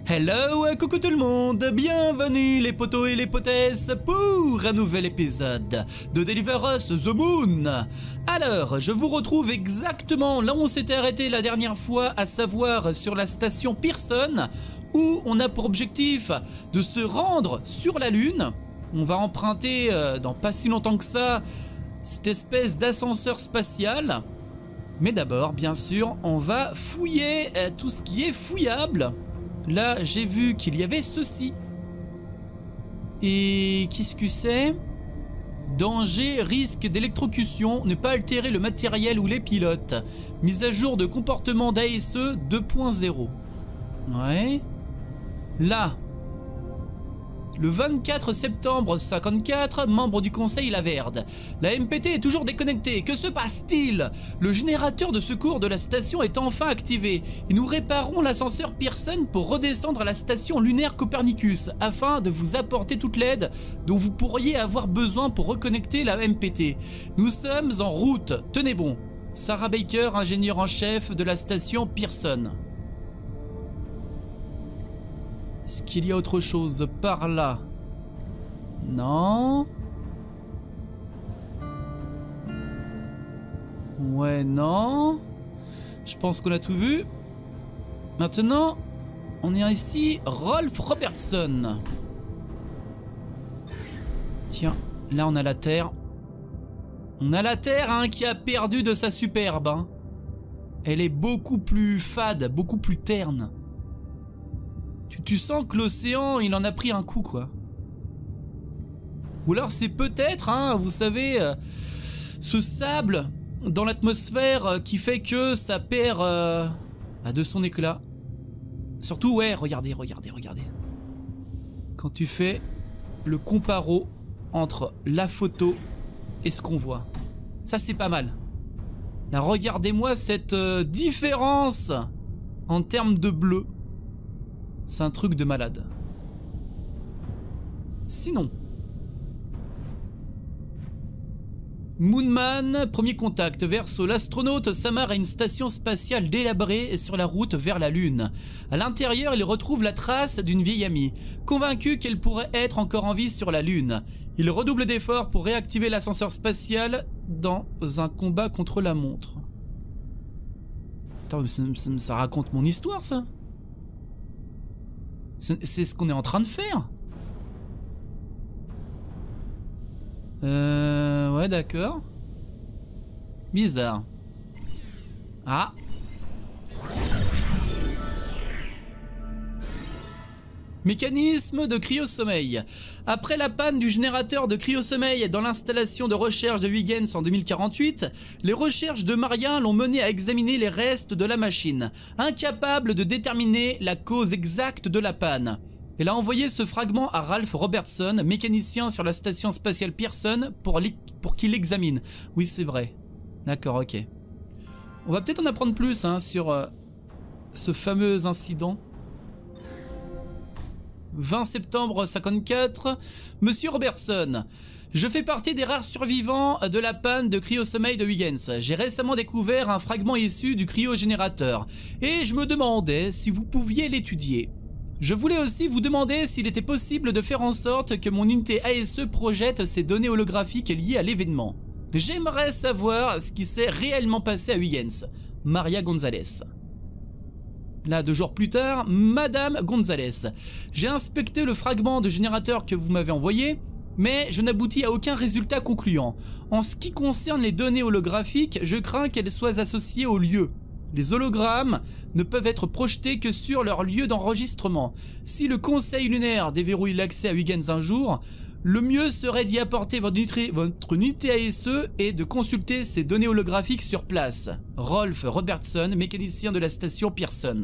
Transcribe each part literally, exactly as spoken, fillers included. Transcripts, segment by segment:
Hello, coucou tout le monde, bienvenue les potos et les potesses pour un nouvel épisode de Deliver Us the Moon. Alors, je vous retrouve exactement là où on s'était arrêté la dernière fois, à savoir sur la station Pearson, où on a pour objectif de se rendre sur la Lune. On va emprunter, euh, dans pas si longtemps que ça, cette espèce d'ascenseur spatial. Mais d'abord, bien sûr, on va fouiller euh, tout ce qui est fouillable. Là, j'ai vu qu'il y avait ceci. Et qu'est-ce que c'est? Danger, risque d'électrocution, ne pas altérer le matériel ou les pilotes. Mise à jour de comportement d'A S E deux point zéro. Ouais. Là. Le vingt-quatre septembre cinquante-quatre, membre du conseil Laverde. La M P T est toujours déconnectée. Que se passe-t-il? Le générateur de secours de la station est enfin activé. Et nous réparons l'ascenseur Pearson pour redescendre à la station lunaire Copernicus afin de vous apporter toute l'aide dont vous pourriez avoir besoin pour reconnecter la M P T. Nous sommes en route. Tenez bon. Sarah Baker, ingénieure en chef de la station Pearson. Est-ce qu'il y a autre chose par là? Non. Ouais, non. Je pense qu'on a tout vu. Maintenant, on est ici. Rolf Robertson. Tiens, là on a la Terre. On a la Terre hein, qui a perdu de sa superbe. Hein. Elle est beaucoup plus fade, beaucoup plus terne. Tu, tu sens que l'océan, il en a pris un coup, quoi. Ou alors c'est peut-être, hein, vous savez, euh, ce sable dans l'atmosphère euh, qui fait que ça perd euh, de son éclat. Surtout, ouais, regardez, regardez, regardez. Quand tu fais le comparo entre la photo et ce qu'on voit. Ça, c'est pas mal. Là, regardez-moi cette euh, différence en termes de bleu. C'est un truc de malade. Sinon, Moonman, premier contact, verso. L'astronaute s'amarre à une station spatiale délabrée sur la route vers la Lune. À l'intérieur, il retrouve la trace d'une vieille amie, convaincu qu'elle pourrait être encore en vie sur la Lune. Il redouble d'efforts pour réactiver l'ascenseur spatial dans un combat contre la montre. Attends, ça, ça, ça raconte mon histoire, ça? C'est ce qu'on est en train de faire. Euh... Ouais, d'accord. Bizarre. Ah. Mécanisme de cryo-sommeil. Après la panne du générateur de cryo-sommeil dans l'installation de recherche de Huygens en deux mille quarante-huit, les recherches de Maria l'ont mené à examiner les restes de la machine, incapable de déterminer la cause exacte de la panne. Elle a envoyé ce fragment à Ralph Robertson, mécanicien sur la station spatiale Pearson, pour, pour qu'il l'examine. Oui, c'est vrai. D'accord, ok. On va peut-être en apprendre plus hein, sur euh, ce fameux incident. vingt septembre cinquante-quatre, Monsieur Robertson. Je fais partie des rares survivants de la panne de cryo-sommeil de Huygens. J'ai récemment découvert un fragment issu du cryogénérateur et je me demandais si vous pouviez l'étudier. Je voulais aussi vous demander s'il était possible de faire en sorte que mon unité A S E projette ces données holographiques liées à l'événement. J'aimerais savoir ce qui s'est réellement passé à Huygens. Maria Gonzalez. Là, deux jours plus tard, Madame Gonzalez. J'ai inspecté le fragment de générateur que vous m'avez envoyé, mais je n'aboutis à aucun résultat concluant. En ce qui concerne les données holographiques, je crains qu'elles soient associées au lieu. Les hologrammes ne peuvent être projetés que sur leur lieu d'enregistrement. Si le Conseil lunaire déverrouille l'accès à Huygens un jour, le mieux serait d'y apporter votre unité, votre unité A S E et de consulter ces données holographiques sur place. Rolf Robertson, mécanicien de la station Pearson.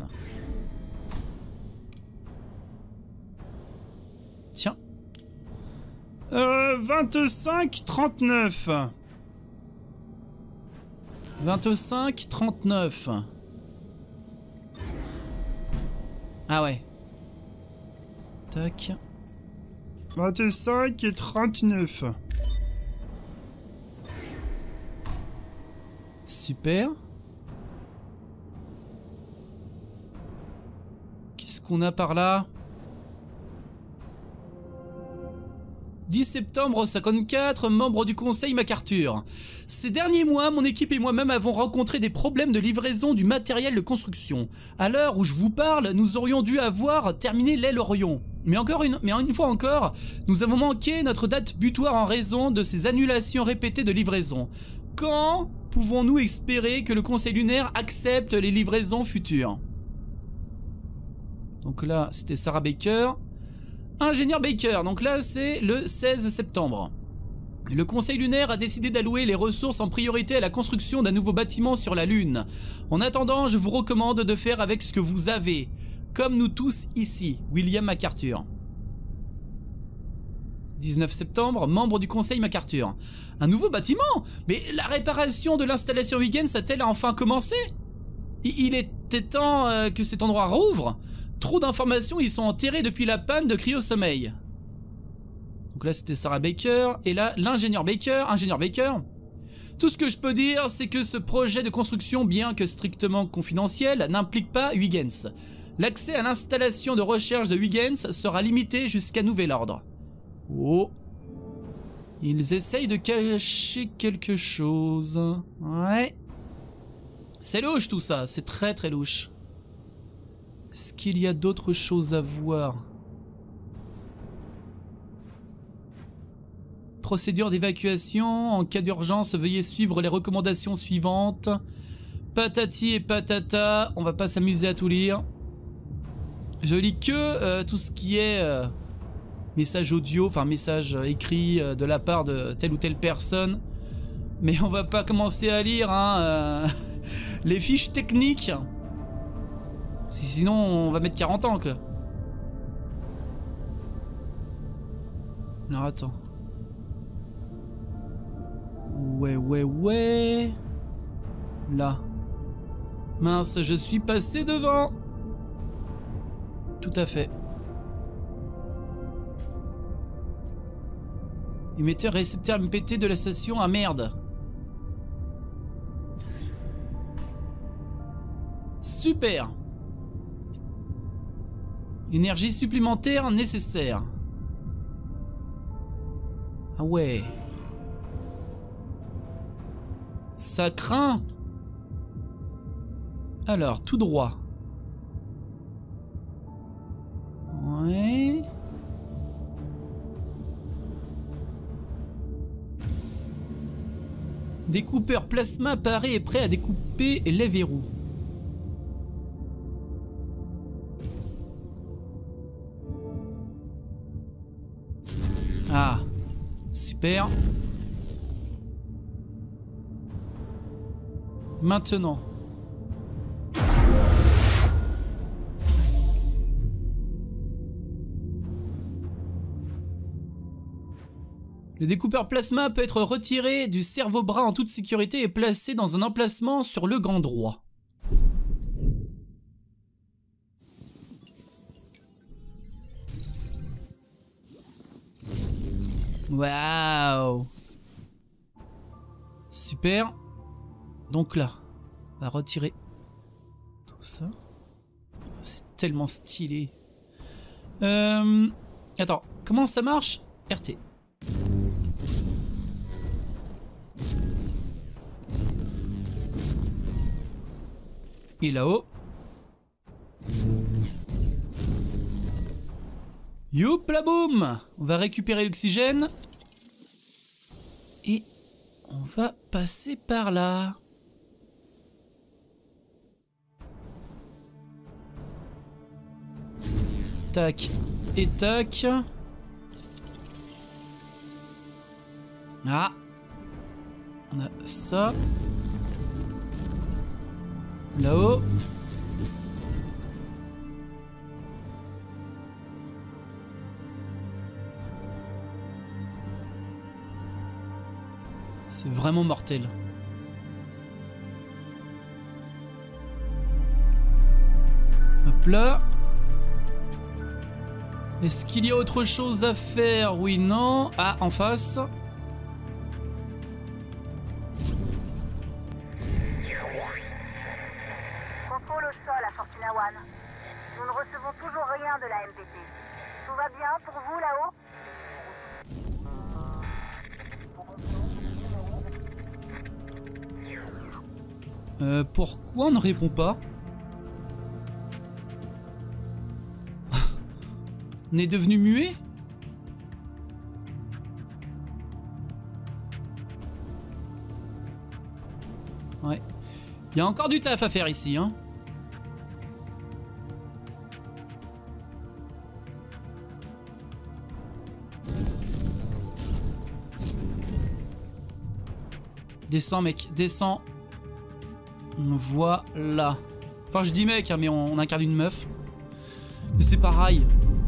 Tiens. Euh, vingt-cinq trente-neuf. vingt-cinq trente-neuf. Ah ouais. Tac. vingt-cinq trente-neuf. Super. qu'on a par là? dix septembre cinquante-quatre, membre du conseil MacArthur. Ces derniers mois, mon équipe et moi-même avons rencontré des problèmes de livraison du matériel de construction. À l'heure où je vous parle, nous aurions dû avoir terminé l'aile Orion. Mais encore une, mais une fois encore, nous avons manqué notre date butoir en raison de ces annulations répétées de livraison. Quand pouvons-nous espérer que le conseil lunaire accepte les livraisons futures? Donc là, c'était Sarah Baker. Ingénieur Baker, donc là c'est le seize septembre. Le conseil lunaire a décidé d'allouer les ressources en priorité à la construction d'un nouveau bâtiment sur la Lune. En attendant, je vous recommande de faire avec ce que vous avez. Comme nous tous ici, William MacArthur. dix-neuf septembre, membre du conseil MacArthur. Un nouveau bâtiment? Mais la réparation de l'installation Huygens a-t-elle enfin commencé? Il était temps euh, que cet endroit rouvre. Trop d'informations y sont enterrées depuis la panne de Cryo-Sommeil. Donc là c'était Sarah Baker. Et là l'ingénieur Baker. Ingénieur Baker. Tout ce que je peux dire c'est que ce projet de construction, bien que strictement confidentiel, n'implique pas Huygens. L'accès à l'installation de recherche de Huygens sera limité jusqu'à nouvel ordre. Oh. Ils essayent de cacher quelque chose. Ouais. C'est louche tout ça. C'est très très louche. Est-ce qu'il y a d'autres choses à voir? Procédure d'évacuation. En cas d'urgence, veuillez suivre les recommandations suivantes. Patati et patata. On va pas s'amuser à tout lire. Je lis que euh, tout ce qui est euh, message audio, enfin message écrit euh, de la part de telle ou telle personne. Mais on va pas commencer à lire hein, euh, les fiches techniques. Sinon on va mettre quarante ans quoi. Alors attends. Ouais ouais ouais. Là. Mince, je suis passé devant. Tout à fait. Émetteur récepteur M P T de la station. Ah merde. Super. Énergie supplémentaire nécessaire. Ah ouais. Ça craint. Alors, tout droit. Ouais. Découpeur plasma apparaît et prêt à découper les verrous. Ah, super. Maintenant. Le découpeur plasma peut être retiré du cerveau-bras en toute sécurité et placé dans un emplacement sur le grand droit. Waouh! Super. Donc là, on va retirer tout ça. C'est tellement stylé. Euh... Attends, comment ça marche? R T. Et là-haut. Youp la boum! On va récupérer l'oxygène. Et on va passer par là. Tac et tac. Ah! On a ça. Là-haut. C'est vraiment mortel. Hop là. Est-ce qu'il y a autre chose à faire? Oui, non. Ah, en face. Contrôle au sol à Fortuna One. Nous ne recevons toujours bien de la M P T. Tout va bien pour vous là-haut? Euh, pourquoi on ne répond pas? On est devenu muet? Ouais. Il y a encore du taf à faire ici, hein. Descends, mec, descends. Voilà. Enfin, je dis mec, hein, mais on, on incarne une meuf. Mais c'est pareil.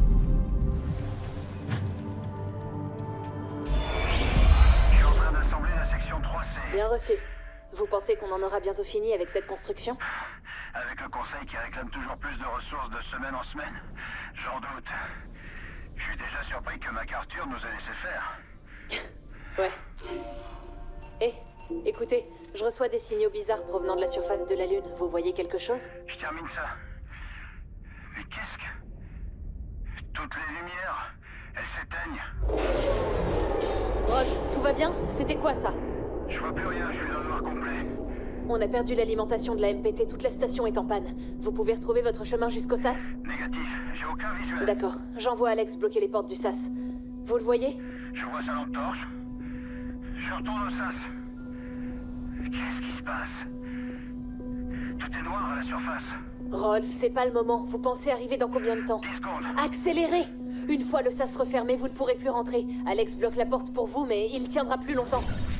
Je suis en train d'assembler la section trois C. Bien reçu. Vous pensez qu'on en aura bientôt fini avec cette construction? Avec le conseil qui réclame toujours plus de ressources de semaine en semaine, j'en doute. Je suis déjà surpris que MacArthur nous ait laissé faire. Ouais. Eh, écoutez, je reçois des signaux bizarres provenant de la surface de la Lune. Vous voyez quelque chose? Je termine ça. Mais qu'est-ce que... Toutes les lumières, elles s'éteignent. Rolf, tout va bien? C'était quoi ça? Je vois plus rien, je suis dans le noir complet. On a perdu l'alimentation de la M P T, toute la station est en panne. Vous pouvez retrouver votre chemin jusqu'au S A S? Négatif, j'ai aucun visuel. D'accord, j'envoie Alex bloquer les portes du S A S. Vous le voyez? Je vois sa lampe torche. Je retourne au S A S. Qu'est-ce qui se passe? Tout est noir à la surface. Rolf, c'est pas le moment. Vous pensez arriver dans combien de temps? dix secondes. Accélérez! Une fois le S A S refermé, vous ne pourrez plus rentrer. Alex bloque la porte pour vous, mais il tiendra plus longtemps.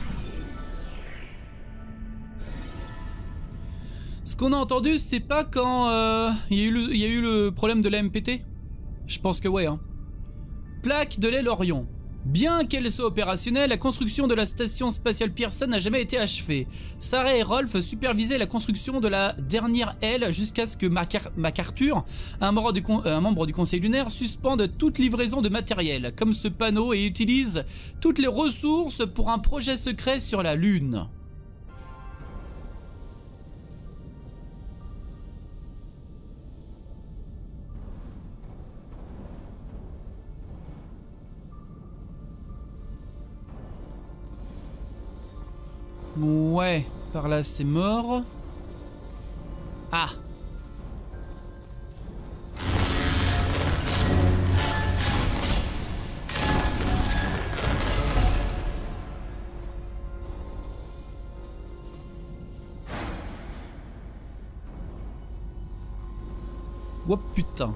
Ce qu'on a entendu, c'est pas quand euh, il y a eu le, il y a eu le problème de la M P T? Je pense que ouais. Hein. Plaque de l'aile Orion. Bien qu'elle soit opérationnelle, la construction de la station spatiale Pearson n'a jamais été achevée. Sarah et Rolf supervisaient la construction de la dernière aile jusqu'à ce que Macar MacArthur, un membre, du un membre du Conseil lunaire, suspende toute livraison de matériel, comme ce panneau, et utilise toutes les ressources pour un projet secret sur la Lune. Ouais, par là c'est mort. Ah. Oh putain.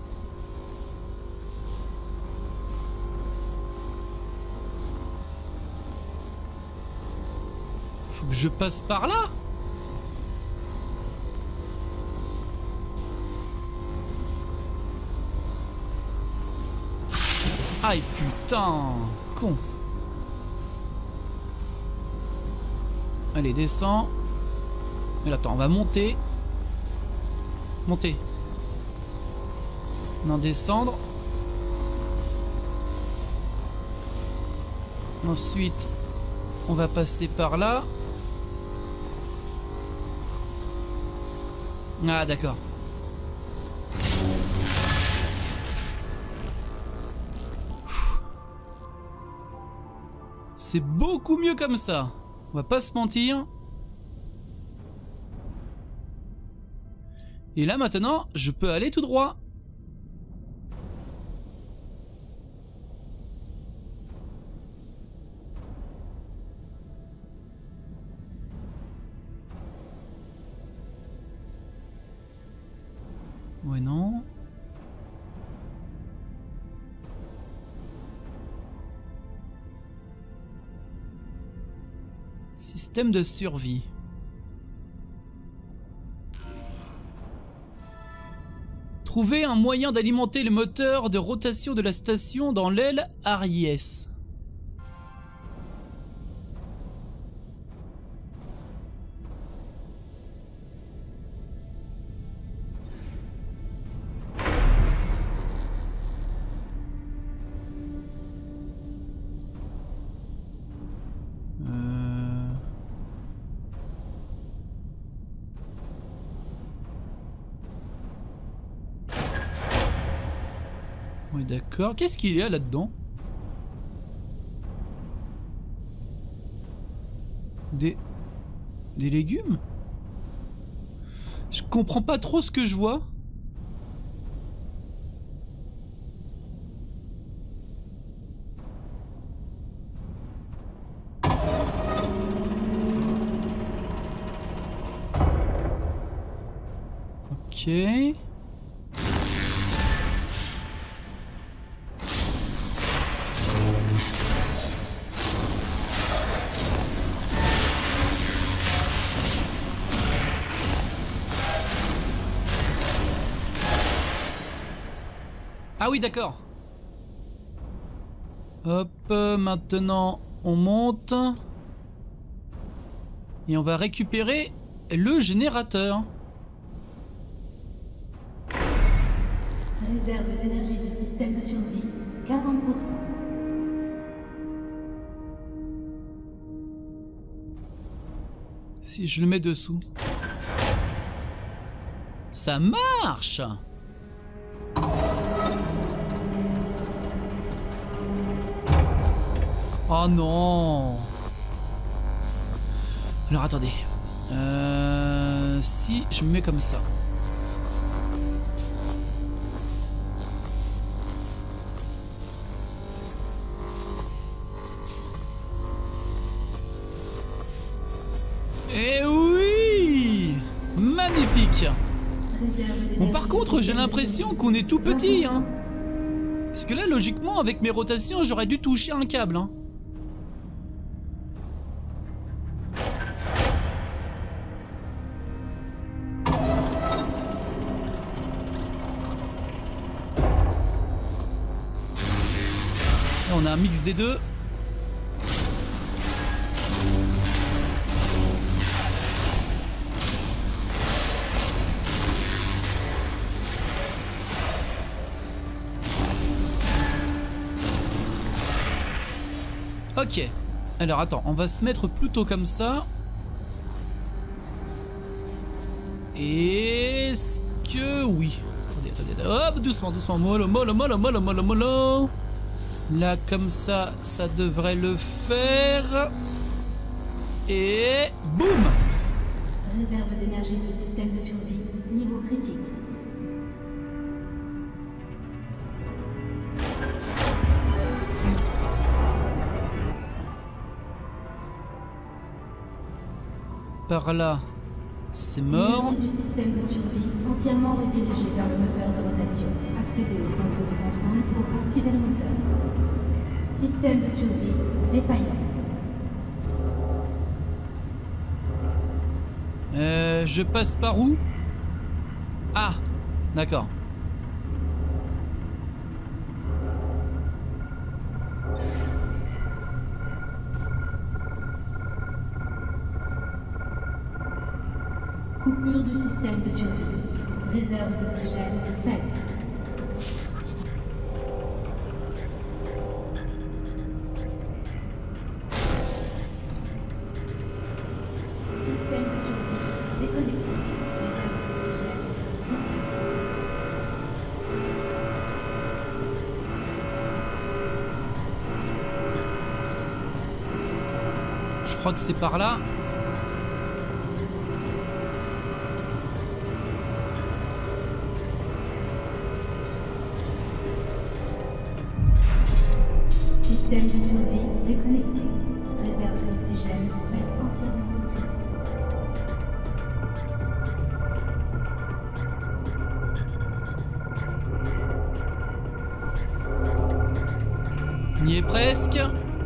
Je passe par là? Aïe putain, con. Allez, descends. Et là, attends, on va monter. Monter. Non, descendre. Ensuite, on va passer par là. Ah d'accord. C'est beaucoup mieux comme ça. On va pas se mentir. Et là maintenant, je peux aller tout droit. Ouais, non. Système de survie. Trouver un moyen d'alimenter le moteur de rotation de la station dans l'aile Aries. Ouais, d'accord. Qu'est-ce qu'il y a là-dedans? Des... Des légumes? Je comprends pas trop ce que je vois. Ok. Ah oui, d'accord. Hop, euh, maintenant on monte. Et on va récupérer le générateur. Réserve d'énergie du système de survie, quarante pour cent. Si je le mets dessous. Ça marche! Oh non! Alors attendez. Euh, si je me mets comme ça. Eh oui! Magnifique! Bon, par contre, j'ai l'impression qu'on est tout petit, hein. Parce que là, logiquement, avec mes rotations, j'aurais dû toucher un câble, hein. Là, on a un mix des deux. Ok, alors attends, on va se mettre plutôt comme ça. Est-ce que oui? Attendez, attendez, attendez. Hop, doucement, doucement, mollo, mollo, mollo, mollo, mollo, mollo. Là, comme ça, ça devrait le faire. Et boum! Réserve d'énergie du système de survie, niveau critique. Par là, c'est mort. L'énergie du système de survie entièrement redirigée vers le moteur de rotation. Accédez au centre de contrôle pour activer le moteur. Système de survie défaillant. Euh, je passe par où? Ah, d'accord. Coupure du système de survie. Réserve d'oxygène faible. Système de survie déconnecté. Réserve d'oxygène continue. Je crois que c'est par là. Système de survie déconnecté. Réserve d'oxygène reste entièrement brisée. On y est presque.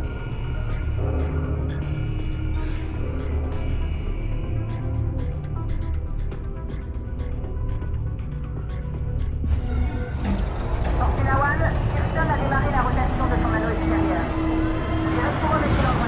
Fortuna One, Kirsten a démarré la rotation de son anneau extérieur. Je vais vous remettre l'endroit.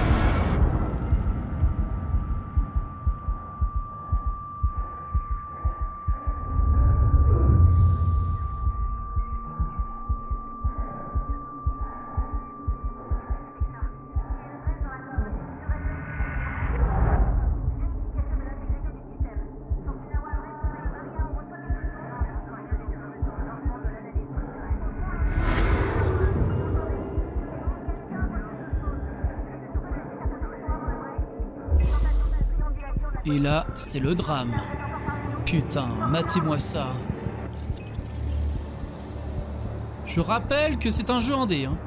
Et là, c'est le drame. Putain, matez-moi ça. Je rappelle que c'est un jeu indé, hein.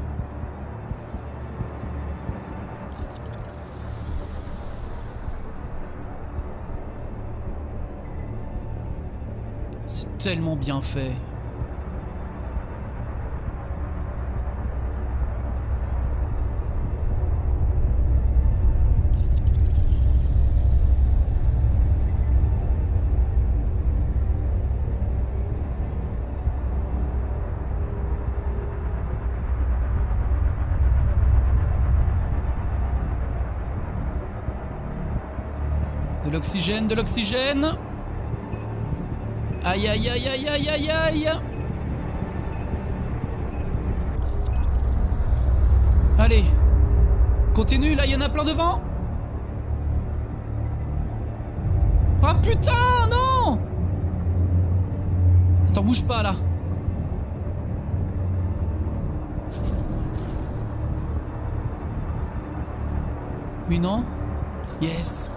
C'est tellement bien fait. De l'oxygène, de l'oxygène. Aïe aïe aïe aïe aïe aïe aïe. Allez. Continue, là il y en a plein devant. Ah putain, non. Attends, bouge pas là. Oui, non. Yes.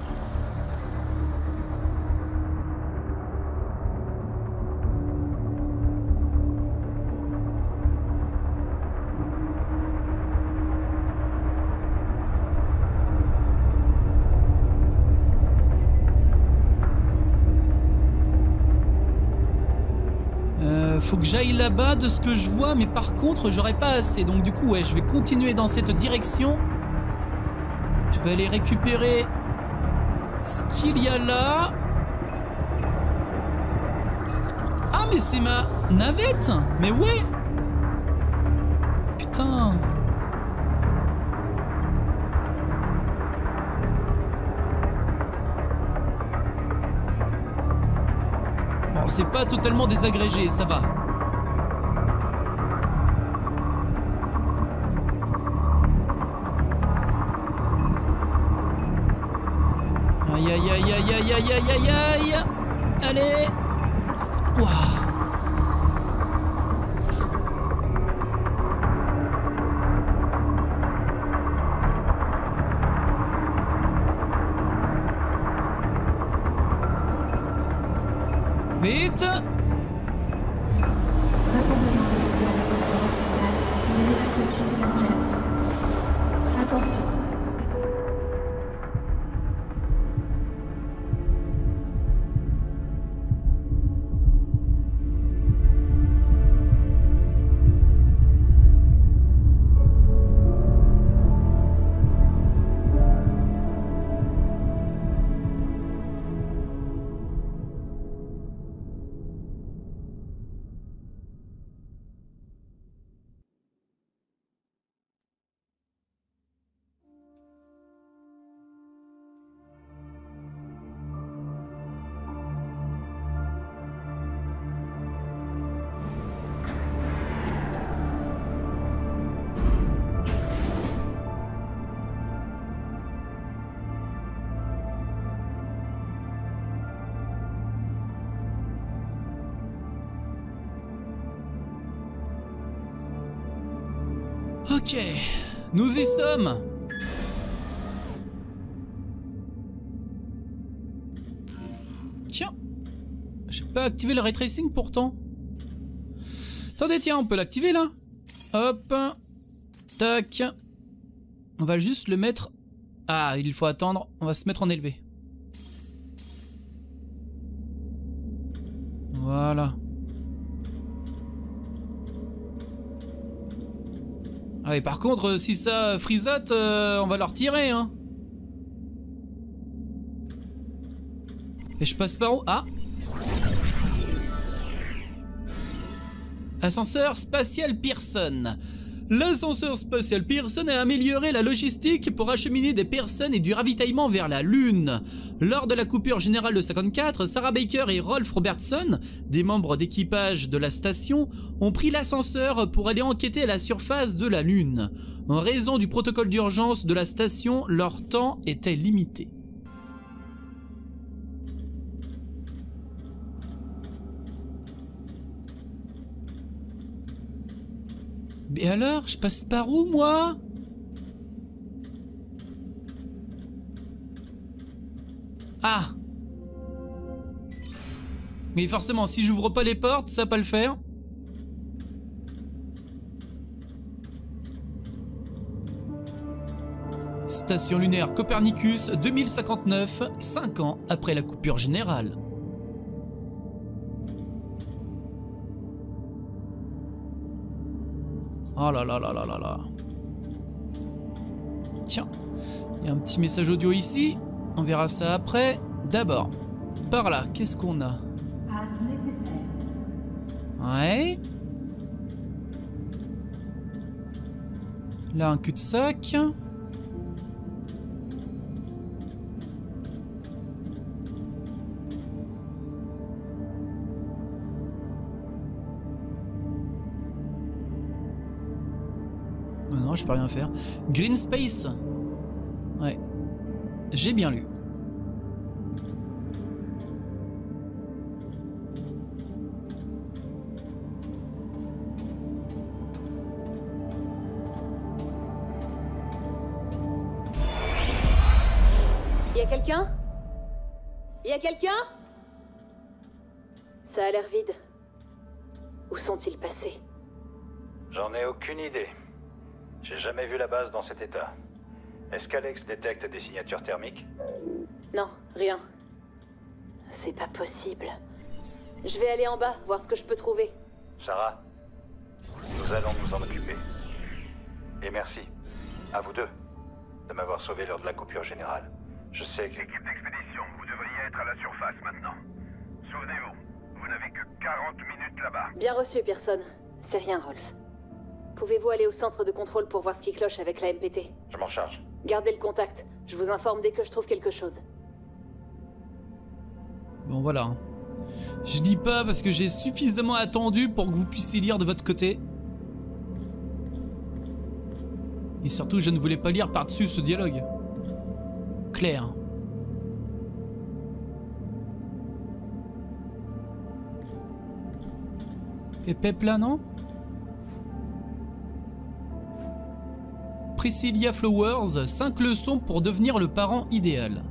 Faut que j'aille là-bas de ce que je vois, mais par contre j'aurais pas assez, donc du coup ouais, je vais continuer dans cette direction. Je vais aller récupérer ce qu'il y a là. Ah mais c'est ma navette. Mais ouais. Putain. Bon, c'est pas totalement désagrégé, ça va. Aïe aïe aïe aïe aïe aïe aïe aïe aïe. Allez. Ouah. Vite. Rassemblement de l'évacuation de l'installation. Attention. Ok, nous y sommes. Tiens, j'ai pas activé le ray tracing pourtant. Attendez, tiens, on peut l'activer là. Hop, tac. On va juste le mettre. Ah, il faut attendre. On va se mettre en élevé. Voilà. Ah et par contre, si ça frisote, euh, on va leur tirer, hein. Et je passe par où? Ah. Ascenseur spatial Pearson. L'ascenseur spatial Pearson a amélioré la logistique pour acheminer des personnes et du ravitaillement vers la Lune. Lors de la coupure générale de cinquante-quatre, Sarah Baker et Rolf Robertson, des membres d'équipage de la station, ont pris l'ascenseur pour aller enquêter à la surface de la Lune. En raison du protocole d'urgence de la station, leur temps était limité. Mais alors, je passe par où, moi? Ah! Mais forcément, si j'ouvre pas les portes, ça va pas le faire. Station lunaire Copernicus deux mille cinquante-neuf, cinq ans après la coupure générale. Oh là là là là là là. Tiens, il y a un petit message audio ici. On verra ça après. D'abord, par là, qu'est-ce qu'on a? As nécessaire. Ouais. Là, un cul-de-sac. Non, je peux rien faire. Green Space. Ouais. J'ai bien lu. Y a quelqu'un? Y a quelqu'un? Ça a l'air vide. Où sont-ils passés? J'en ai aucune idée. J'ai jamais vu la base dans cet état. Est-ce qu'Alex détecte des signatures thermiques? Non, rien. C'est pas possible. Je vais aller en bas, voir ce que je peux trouver. Sarah, nous allons nous en occuper. Et merci, à vous deux, de m'avoir sauvé lors de la coupure générale. Je sais que... Équipe d'expédition, vous devriez être à la surface maintenant. Souvenez-vous, vous n'avez que quarante minutes là-bas. Bien reçu, Pearson. C'est rien, Rolf. Pouvez-vous aller au centre de contrôle pour voir ce qui cloche avec la M P T? Je m'en charge. Gardez le contact. Je vous informe dès que je trouve quelque chose. Bon, voilà. Je lis pas parce que j'ai suffisamment attendu pour que vous puissiez lire de votre côté. Et surtout, je ne voulais pas lire par-dessus ce dialogue. Claire. Pépep là, non? Priscilla Flowers, cinq leçons pour devenir le parent idéal.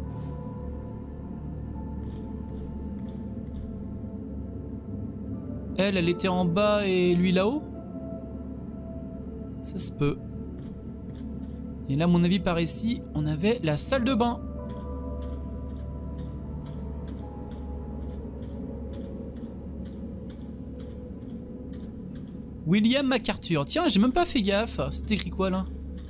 Elle, elle était en bas et lui là-haut? Ça se peut. Et là, à mon avis, par ici, on avait la salle de bain. William MacArthur. Tiens, j'ai même pas fait gaffe. C'est écrit quoi là?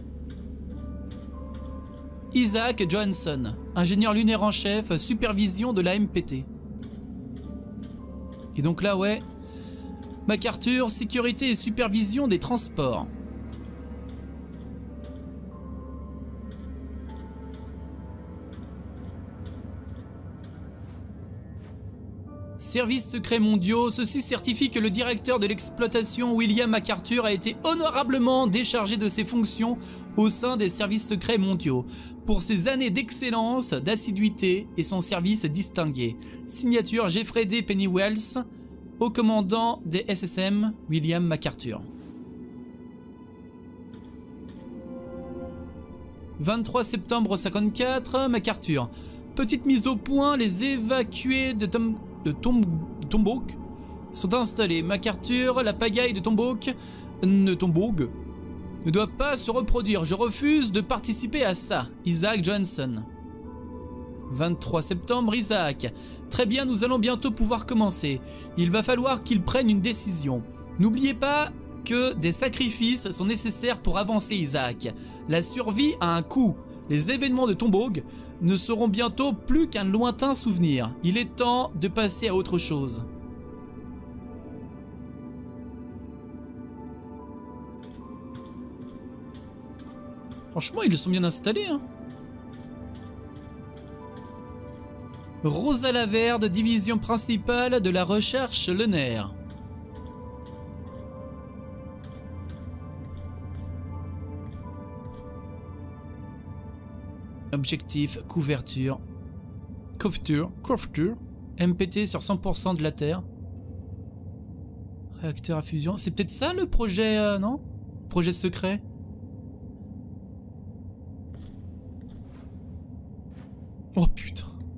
Isaac Johansson, ingénieur lunaire en chef, supervision de la M P T. Et donc là, ouais. MacArthur, sécurité et supervision des transports. Services secrets mondiaux, ceci certifie que le directeur de l'exploitation William MacArthur a été honorablement déchargé de ses fonctions au sein des services secrets mondiaux pour ses années d'excellence, d'assiduité et son service distingué. Signature Jeffrey D. Pennywells, au commandant des S S M William MacArthur. vingt-trois septembre cinquante-quatre, MacArthur. Petite mise au point, les évacués de Tom... de Tom... Tombouk sont installés. MacArthur, la pagaille de Tombouk, ne Tombouk, ne doit pas se reproduire. Je refuse de participer à ça. Isaac Johansson. vingt-trois septembre, Isaac. Très bien, nous allons bientôt pouvoir commencer. Il va falloir qu'il prenne une décision. N'oubliez pas que des sacrifices sont nécessaires pour avancer, Isaac. La survie a un coût. Les événements de Tombouk ne seront bientôt plus qu'un lointain souvenir. Il est temps de passer à autre chose. Franchement, ils sont bien installés, hein. Rosa Laverde, division principale de la recherche lunaire. Objectif, couverture, couverture, couverture, M P T sur cent pour cent de la Terre. Réacteur à fusion, c'est peut-être ça le projet, euh, non? Projet secret. Oh putain.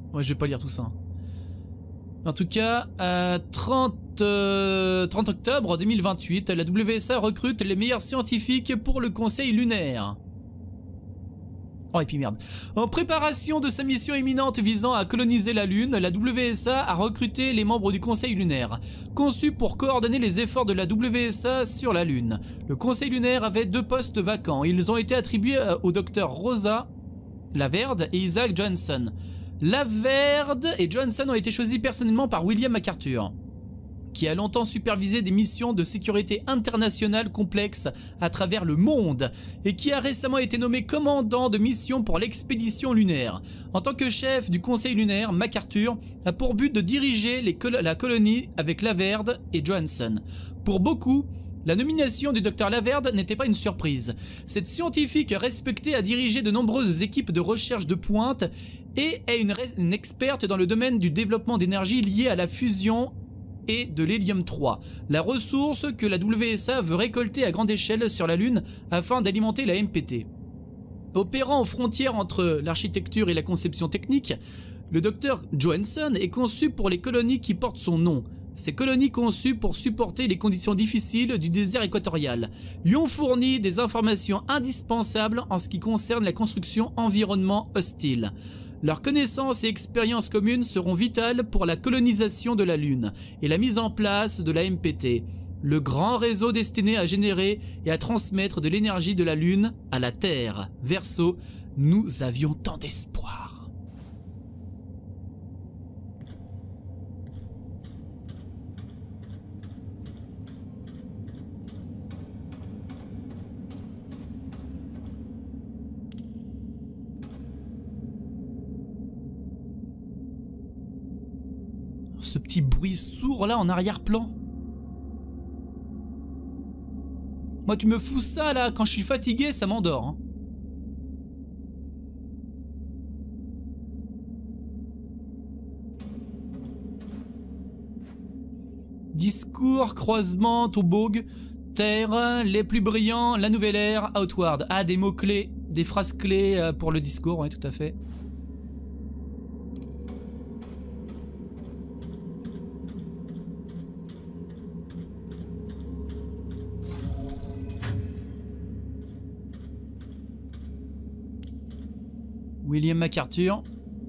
Ouais, je vais pas lire tout ça. En tout cas, euh, trente, euh, trente octobre deux mille vingt-huit, la W S A recrute les meilleurs scientifiques pour le Conseil lunaire. Oh et puis merde. En préparation de sa mission imminente visant à coloniser la Lune, la W S A a recruté les membres du Conseil lunaire, conçu pour coordonner les efforts de la W S A sur la Lune. Le Conseil lunaire avait deux postes vacants. Ils ont été attribués au docteur Rosa Laverde et Isaac Johnson. Laverde et Johnson ont été choisis personnellement par William MacArthur, qui a longtemps supervisé des missions de sécurité internationale complexes à travers le monde et qui a récemment été nommé commandant de mission pour l'expédition lunaire. En tant que chef du Conseil lunaire, MacArthur a pour but de diriger les col- la colonie avec Laverde et Johnson. Pour beaucoup, la nomination du docteur Laverde n'était pas une surprise. Cette scientifique respectée a dirigé de nombreuses équipes de recherche de pointe et est une, une experte dans le domaine du développement d'énergie lié à la fusion et de l'hélium trois, la ressource que la W S A veut récolter à grande échelle sur la Lune afin d'alimenter la M P T. Opérant aux frontières entre l'architecture et la conception technique, le docteur Johansson est conçu pour les colonies qui portent son nom. Ces colonies conçues pour supporter les conditions difficiles du désert équatorial lui ont fourni des informations indispensables en ce qui concerne la construction environnement hostile. Leurs connaissances et expériences communes seront vitales pour la colonisation de la Lune et la mise en place de la M P T, le grand réseau destiné à générer et à transmettre de l'énergie de la Lune à la Terre. Verseau, nous avions tant d'espoir. Ce petit bruit sourd là en arrière-plan. Moi tu me fous ça là, quand je suis fatigué ça m'endort. Hein. Discours, croisement, Tobogue, Terre, les plus brillants, la nouvelle ère, Outward. Ah, des mots-clés, des phrases clés pour le discours, oui tout à fait. William MacArthur.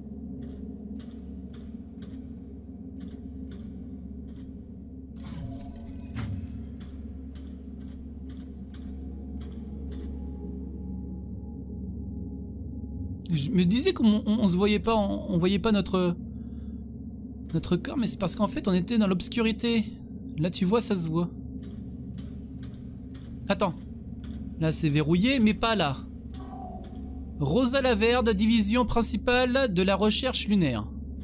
Je me disais qu'on on, on se voyait pas, on, on voyait pas notre notre corps, mais c'est parce qu'en fait on était dans l'obscurité. Là tu vois, ça se voit. Attends, là c'est verrouillé, mais pas là. Rosa Laverde, division principale de la recherche lunaire.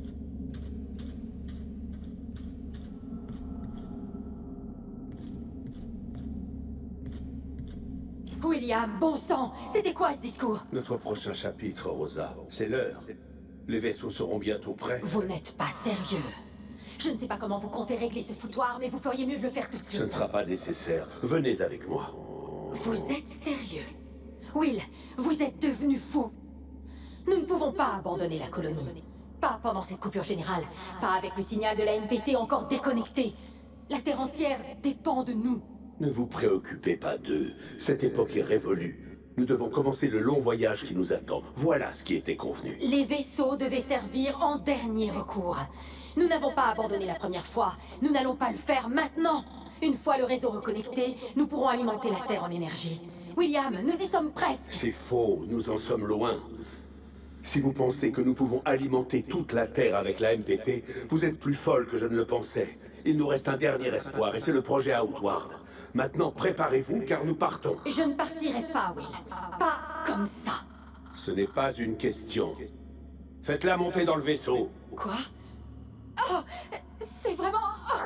William, bon sang, c'était quoi ce discours? Notre prochain chapitre, Rosa. C'est l'heure. Les vaisseaux seront bientôt prêts. Vous n'êtes pas sérieux. Je ne sais pas comment vous comptez régler ce foutoir, mais vous feriez mieux de le faire tout de suite. Ce ne sera pas nécessaire. Venez avec moi. Vous êtes sérieux? Will, vous êtes devenu fou. Nous ne pouvons pas abandonner la colonie. Pas pendant cette coupure générale. Pas avec le signal de la M P T encore déconnecté. La Terre entière dépend de nous. Ne vous préoccupez pas d'eux. Cette époque est révolue. Nous devons commencer le long voyage qui nous attend. Voilà ce qui était convenu. Les vaisseaux devaient servir en dernier recours. Nous n'avons pas abandonné la première fois. Nous n'allons pas le faire maintenant. Une fois le réseau reconnecté, nous pourrons alimenter la Terre en énergie. William, nous y sommes presque. C'est faux, nous en sommes loin. Si vous pensez que nous pouvons alimenter toute la Terre avec la M P T, vous êtes plus folle que je ne le pensais. Il nous reste un dernier espoir et c'est le projet Outward. Maintenant, préparez-vous car nous partons. Je ne partirai pas, Will. Pas comme ça. Ce n'est pas une question. Faites-la monter dans le vaisseau. Quoi? Oh, c'est vraiment... Oh.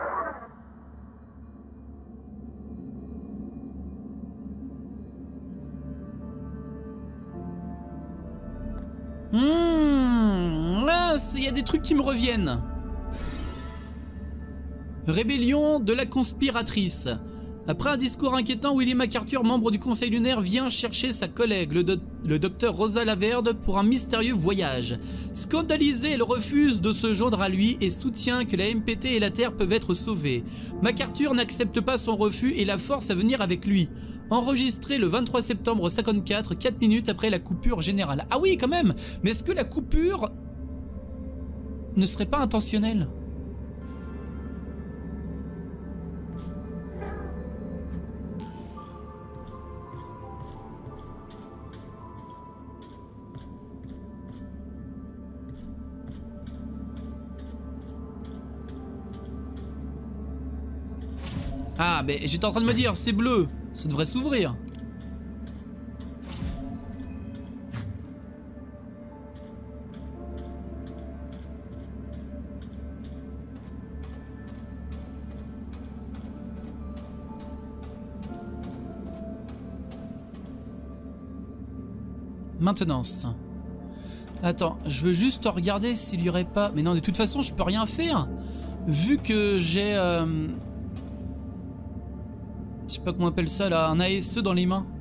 Mmh, il y a des trucs qui me reviennent. Rébellion de la conspiratrice. Après un discours inquiétant, William MacArthur, membre du Conseil lunaire, vient chercher sa collègue, le, do le docteur Rosa Laverde, pour un mystérieux voyage. Scandalisée, elle refuse de se joindre à lui et soutient que la M P T et la Terre peuvent être sauvées. MacArthur n'accepte pas son refus et la force à venir avec lui. Enregistré le vingt-trois septembre cinquante-quatre, quatre minutes après la coupure générale. Ah oui, quand même. Mais est-ce que la coupure ne serait pas intentionnelle ? Ah, mais j'étais en train de me dire, c'est bleu, ça devrait s'ouvrir. Maintenance. Attends, je veux juste regarder s'il y aurait pas... Mais non, de toute façon, je peux rien faire. Vu que j'ai... Euh... Je sais pas comment on appelle ça là, un A S E dans les mains.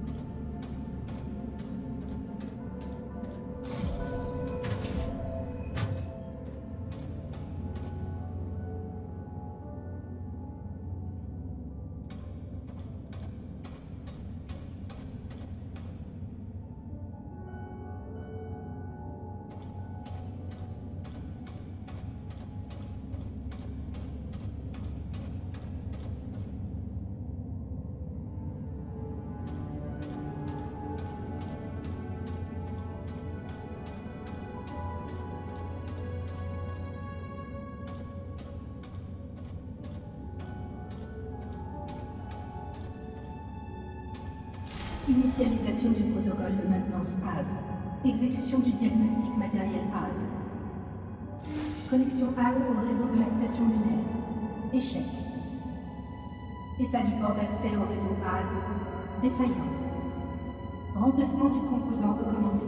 Initialisation du protocole de maintenance A S. Exécution du diagnostic matériel A S. Connexion A S au réseau de la station lunaire. Échec. État du port d'accès au réseau A S. Défaillant. Remplacement du composant recommandé.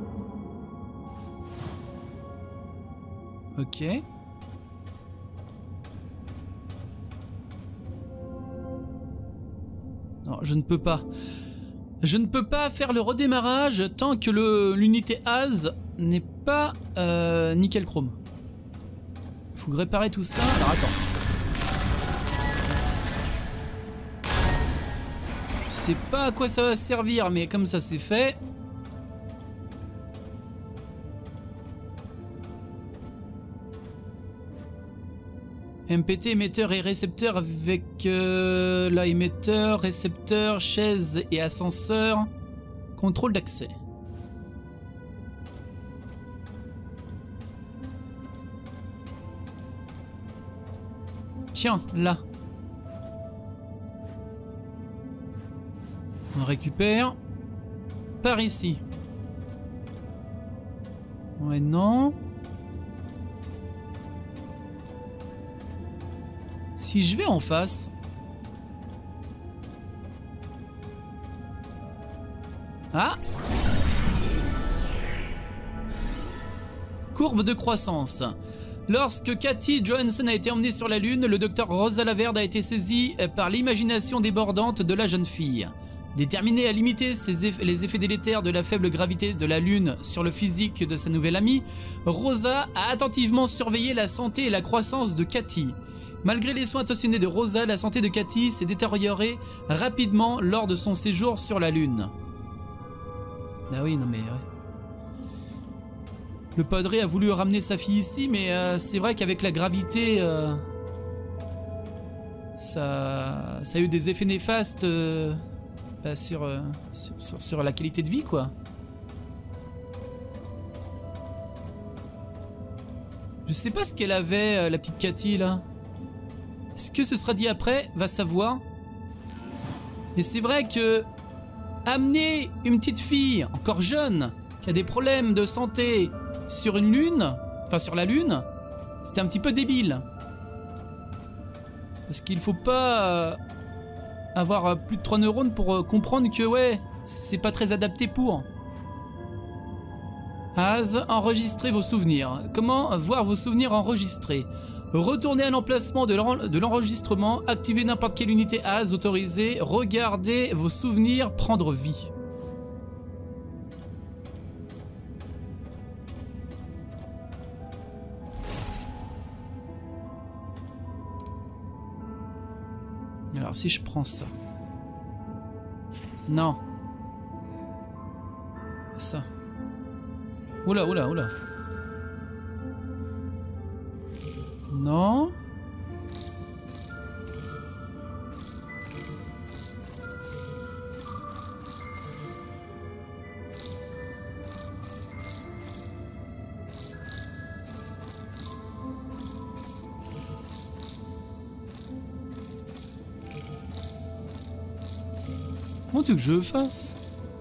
Ok. Non, je ne peux pas. Je ne peux pas faire le redémarrage tant que l'unité A S n'est pas euh, nickel chrome. Il faut réparer tout ça. Alors attends. Je sais pas à quoi ça va servir, mais comme ça c'est fait. M P T, émetteur et récepteur avec euh, là, émetteur, récepteur, chaise et ascenseur. Contrôle d'accès. Tiens, là. On récupère. Par ici. Ouais, non. Si je vais en face... Ah! Courbe de croissance. Lorsque Cathy Johansson a été emmenée sur la Lune, le docteur Rosa Laverde a été saisi par l'imagination débordante de la jeune fille. Déterminée à limiter ses eff- les effets délétères de la faible gravité de la Lune sur le physique de sa nouvelle amie, Rosa a attentivement surveillé la santé et la croissance de Cathy. Malgré les soins intentionnés de Rosa, la santé de Cathy s'est détériorée rapidement lors de son séjour sur la Lune. Ah oui, non mais... Ouais. Le padré a voulu ramener sa fille ici, mais euh, c'est vrai qu'avec la gravité... Euh, ça, ça a eu des effets néfastes euh, bah, sur, euh, sur, sur, sur la qualité de vie, quoi. Je sais pas ce qu'elle avait, euh, la petite Cathy, là. Ce que ce sera dit après, va savoir. Mais c'est vrai que amener une petite fille encore jeune qui a des problèmes de santé sur une lune, enfin sur la lune, c'était un petit peu débile. Parce qu'il faut pas euh, avoir plus de trois neurones pour euh, comprendre que ouais, c'est pas très adapté pour. Az, enregistrez vos souvenirs. Comment voir vos souvenirs enregistrés? Retournez à l'emplacement de l'enregistrement, activez n'importe quelle unité A S autorisée, regardez vos souvenirs prendre vie. Alors si je prends ça. Non. Ça. Oula, oula, oula. Non. Comment tu veux que je le fasse?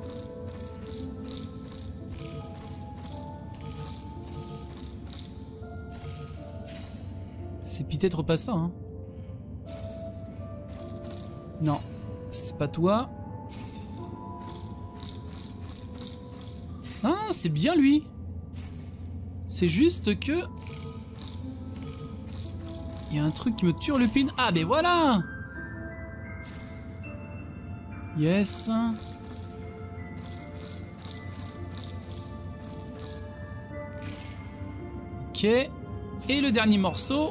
C'est peut-être pas ça, hein. Non, c'est pas toi. Non, c'est bien lui. C'est juste que... il y a un truc qui me turlupine. Ah, ben voilà. Yes. Ok. Et le dernier morceau.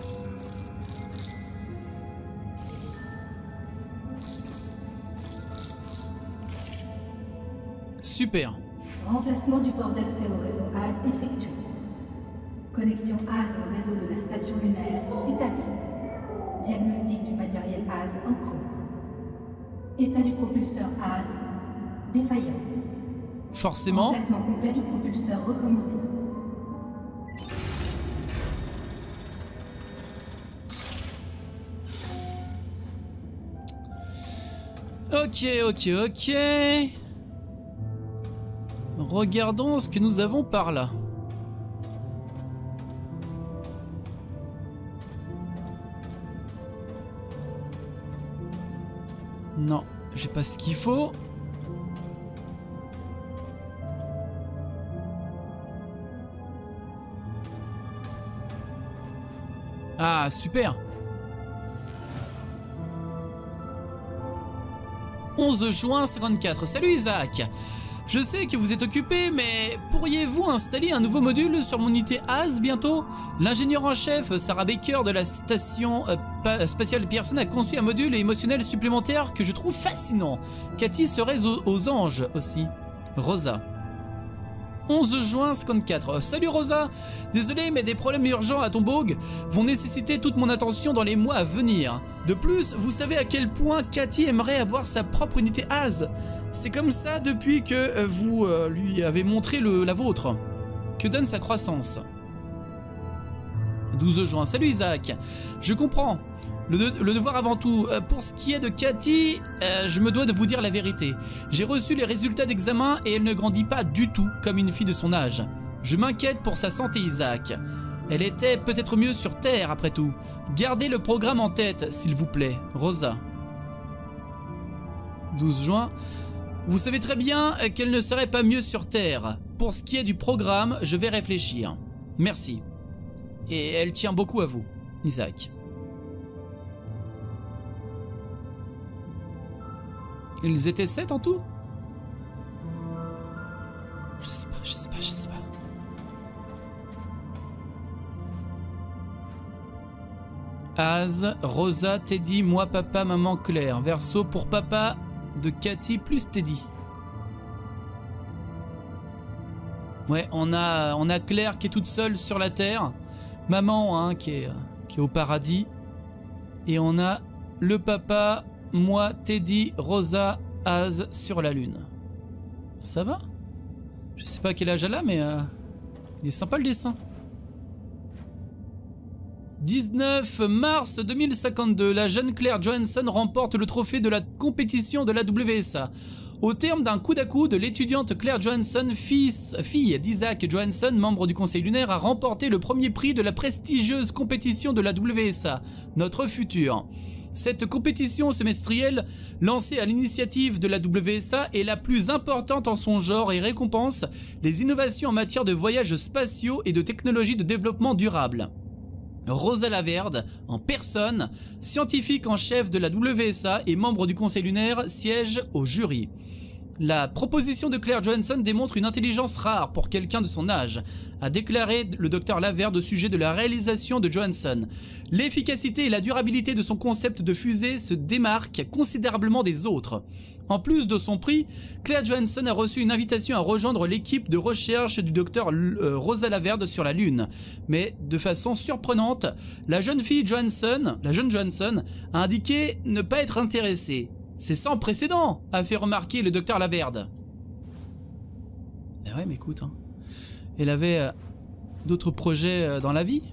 Super. Remplacement du port d'accès au réseau A S effectué. Connexion A S au réseau de la station lunaire établie. Diagnostic du matériel A S en cours. État du propulseur A S défaillant. Forcément. Remplacement complet du propulseur recommandé. Ok, ok, ok. Regardons ce que nous avons par là. Non, j'ai pas ce qu'il faut. Ah, super. onze juin cinquante-quatre. Salut Isaac. Je sais que vous êtes occupé, mais pourriez-vous installer un nouveau module sur mon unité A S bientôt? L'ingénieur en chef, Sarah Baker de la station euh, spatiale Pearson, a conçu un module émotionnel supplémentaire que je trouve fascinant. Cathy serait aux, aux anges aussi. Rosa. onze juin cinquante-quatre. Salut Rosa. Désolé, mais des problèmes urgents à Tombaugh vont nécessiter toute mon attention dans les mois à venir. De plus, vous savez à quel point Cathy aimerait avoir sa propre unité A S. C'est comme ça depuis que euh, vous euh, lui avez montré le, la vôtre. Que donne sa croissance? douze juin. Salut Isaac. Je comprends. Le, de, le devoir avant tout. Euh, pour ce qui est de Cathy, euh, je me dois de vous dire la vérité. J'ai reçu les résultats d'examen et elle ne grandit pas du tout comme une fille de son âge. Je m'inquiète pour sa santé, Isaac. Elle était peut-être mieux sur Terre après tout. Gardez le programme en tête, s'il vous plaît. Rosa. douze juin. Vous savez très bien qu'elle ne serait pas mieux sur Terre. Pour ce qui est du programme, je vais réfléchir. Merci. Et elle tient beaucoup à vous, Isaac. Ils étaient sept en tout? Je sais pas, je sais pas, je sais pas. Az, Rosa, Teddy, moi, papa, maman, Claire. Verso pour papa de Cathy plus Teddy. Ouais, on a, on a Claire qui est toute seule sur la Terre. Maman, hein, qui est, qui est au paradis. Et on a le papa, moi, Teddy, Rosa, Az sur la Lune. Ça va? Je sais pas quel âge elle a, mais euh, il est sympa le dessin. dix-neuf mars deux mille cinquante-deux, la jeune Claire Johansson remporte le trophée de la compétition de la W S A. Au terme d'un coup d'à-coude, l'étudiante Claire Johansson, fils, fille d'Isaac Johansson, membre du Conseil lunaire, a remporté le premier prix de la prestigieuse compétition de la W S A, Notre Futur. Cette compétition semestrielle, lancée à l'initiative de la W S A, est la plus importante en son genre et récompense les innovations en matière de voyages spatiaux et de technologies de développement durable. Rosa Laverde, en personne, scientifique en chef de la W S A et membre du Conseil lunaire, siège au jury. La proposition de Claire Johansson démontre une intelligence rare pour quelqu'un de son âge, a déclaré le docteur Laverde au sujet de la réalisation de Johansson. L'efficacité et la durabilité de son concept de fusée se démarquent considérablement des autres. En plus de son prix, Claire Johansson a reçu une invitation à rejoindre l'équipe de recherche du docteur euh, Rosa Laverde sur la Lune. Mais de façon surprenante, la jeune fille Johansson, la jeune Johansson, a indiqué ne pas être intéressée. C'est sans précédent, a fait remarquer le docteur Laverde. Eh ouais, mais écoute, hein. Elle avait euh, d'autres projets euh, dans la vie.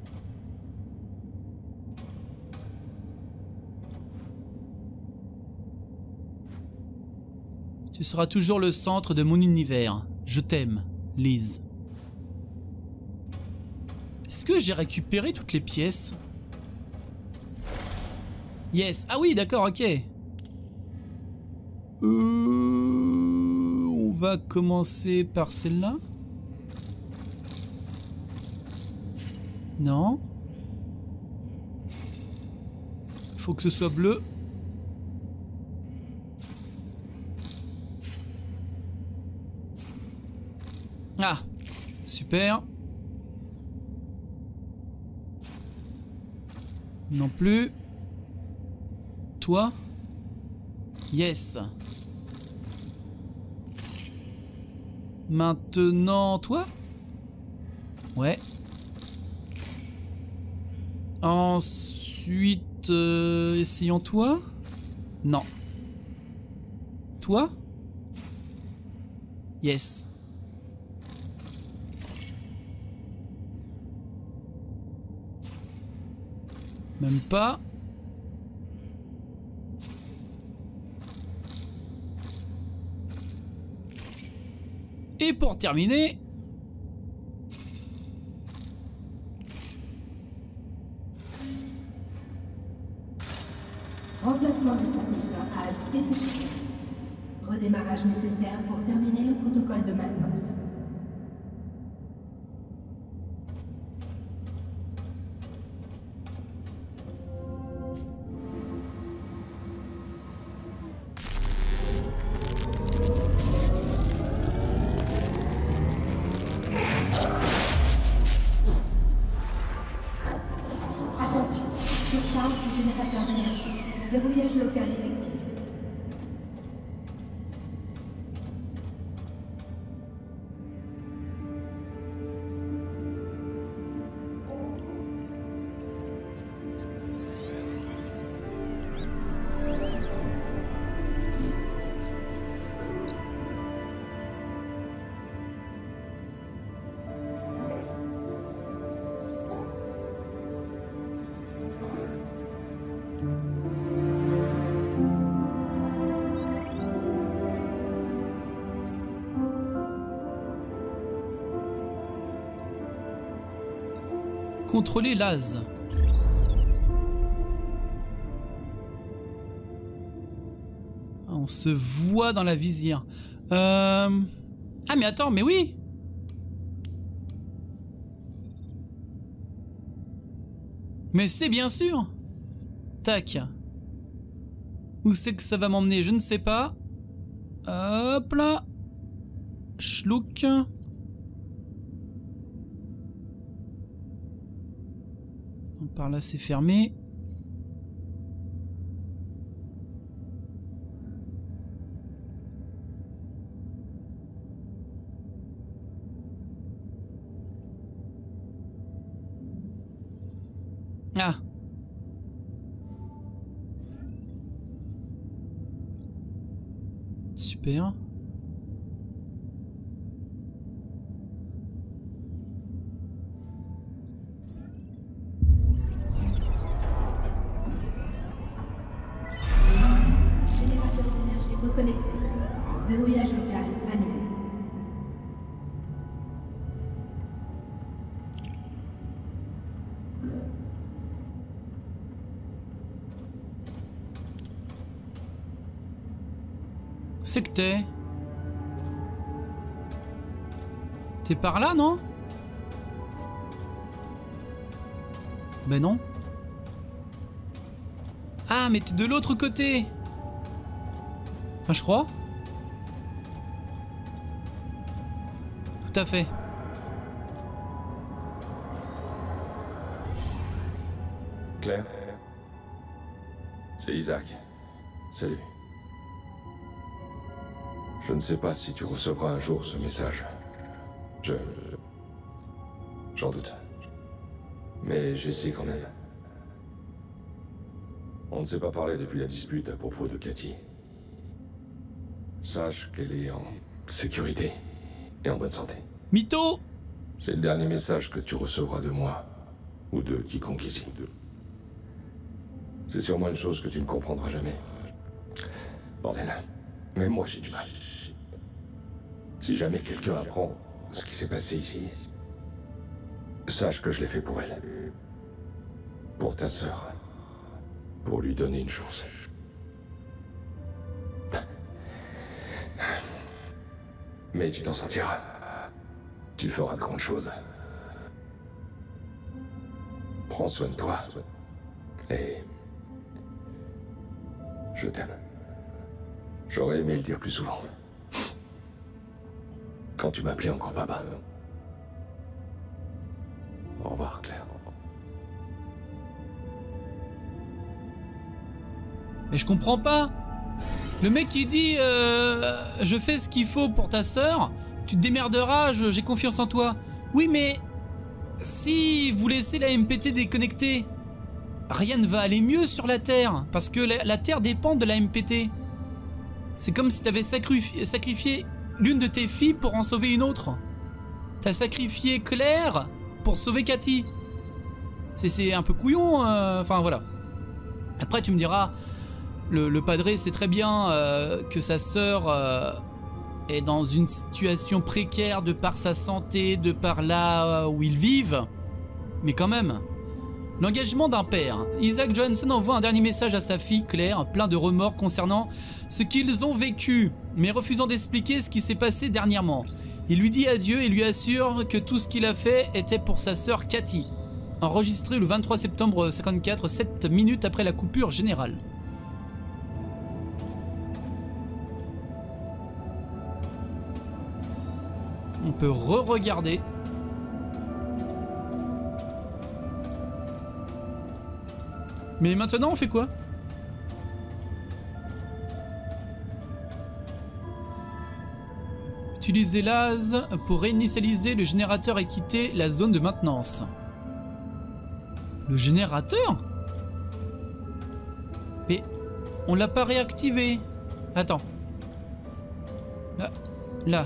Tu seras toujours le centre de mon univers. Je t'aime, Liz. Est-ce que j'ai récupéré toutes les pièces? Yes. Ah oui, d'accord, ok. Euh, on va commencer par celle-là. Non. Faut que ce soit bleu. Ah, super. Non plus. Toi? Yes. Maintenant, toi? Ouais. Ensuite, euh, essayons toi? Non. Toi? Yes. Même pas. Et pour terminer... Remplacement du propulseur A S effectué. Redémarrage nécessaire pour terminer le protocole de maintenance. Verrouillage local effectif. Contrôler Laz. On se voit dans la visière. Euh... Ah mais attends, mais oui. Mais c'est bien sûr. Tac. Où c'est que ça va m'emmener? Je ne sais pas. Hop là. Schlouk. Par là c'est fermé. Ah. Super. Reconnecté. Verrouillage local annulé. C'est que t'es... T'es par là, non? Ben non. Ah, mais t'es de l'autre côté. Enfin, je crois. Tout à fait. Claire? C'est Isaac. Salut. Je ne sais pas si tu recevras un jour ce message. Je... J'en doute. Mais j'essaie quand même. On ne s'est pas parlé depuis la dispute à propos de Cathy. Sache qu'elle est en sécurité et en bonne santé. Mytho! C'est le dernier message que tu recevras de moi, ou de quiconque ici. C'est sûrement une chose que tu ne comprendras jamais. Bordel, même moi j'ai du mal. Si jamais quelqu'un apprend ce qui s'est passé ici, sache que je l'ai fait pour elle. Pour ta sœur. Pour lui donner une chance. Mais tu t'en sortiras. Tu feras de grandes choses. Prends soin de toi. Et... je t'aime. J'aurais aimé le dire plus souvent. Quand tu m'appelais encore papa. Au revoir, Claire. Mais je comprends pas. Le mec qui dit euh, je fais ce qu'il faut pour ta sœur, tu te démerderas, je- j'ai confiance en toi. Oui, mais si vous laissez la M P T déconnectée, rien ne va aller mieux sur la Terre, parce que la, la Terre dépend de la M P T. C'est comme si t'avais sacrifié, sacrifié l'une de tes filles pour en sauver une autre. T'as sacrifié Claire pour sauver Cathy. C'est- C'est un peu couillon, euh, enfin voilà. Après tu me diras, le, le padré sait très bien euh, que sa sœur euh, est dans une situation précaire de par sa santé, de par là où ils vivent. Mais quand même, l'engagement d'un père. Isaac Johansson envoie un dernier message à sa fille Claire, plein de remords concernant ce qu'ils ont vécu, mais refusant d'expliquer ce qui s'est passé dernièrement. Il lui dit adieu et lui assure que tout ce qu'il a fait était pour sa sœur Cathy. Enregistré le vingt-trois septembre cinquante-quatre, sept minutes après la coupure générale. On peut re-regarder. Mais maintenant on fait quoi? Utilisez l'A S pour réinitialiser le générateur et quitter la zone de maintenance. Le générateur? Mais on l'a pas réactivé. Attends. Là. Là.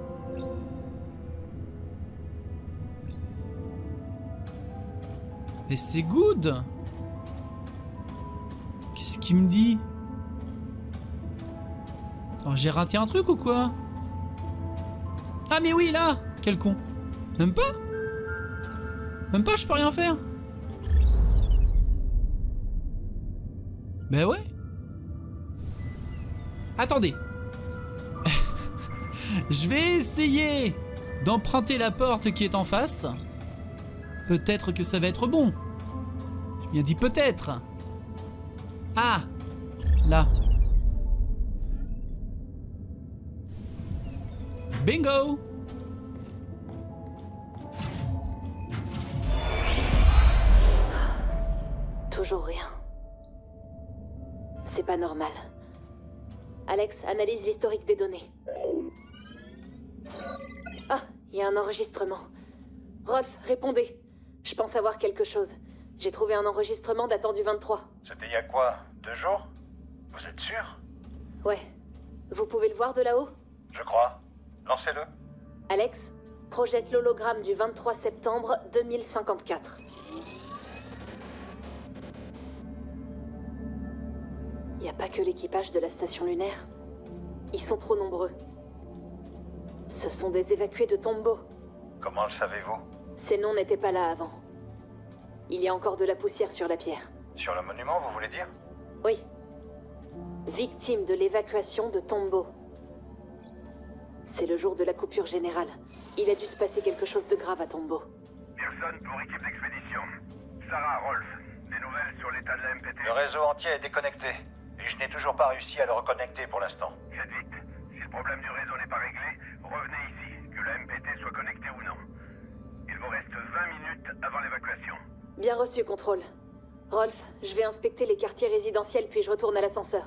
Mais c'est good. Qu'est-ce qu'il me dit? Attends, j'ai raté un truc ou quoi? Ah mais oui, là. Quel con. Même pas? Même pas, je peux rien faire. Ben ouais. Attendez. Je vais essayer d'emprunter la porte qui est en face. Peut-être que ça va être bon. J'ai bien dit peut-être. Ah, là. Bingo. Toujours rien. C'est pas normal. Alex, analyse l'historique des données. Ah, il y a un enregistrement. Rolf, répondez. Je pense avoir quelque chose. J'ai trouvé un enregistrement datant du vingt-trois. C'était il y a quoi? Deux jours? Vous êtes sûr? Ouais. Vous pouvez le voir de là-haut? Je crois. Lancez-le. Alex, projette l'hologramme du vingt-trois septembre deux mille cinquante-quatre. Y a pas que l'équipage de la station lunaire. Ils sont trop nombreux. Ce sont des évacués de Tombeau. Comment le savez-vous? Ces noms n'étaient pas là avant. Il y a encore de la poussière sur la pierre. Sur le monument, vous voulez dire? Oui. Victime de l'évacuation de Tombeau. C'est le jour de la coupure générale. Il a dû se passer quelque chose de grave à Tombeau. Personne pour équipe d'expédition. Sarah, Rolf, des nouvelles sur l'état de la M P T? Le réseau entier est déconnecté. Et je n'ai toujours pas réussi à le reconnecter pour l'instant. Faites vite. Si le problème du réseau n'est pas réglé, revenez ici, que la M P T soit connectée ou non. Il vous reste vingt minutes avant l'évacuation. Bien reçu, contrôle. Rolf, je vais inspecter les quartiers résidentiels puis je retourne à l'ascenseur.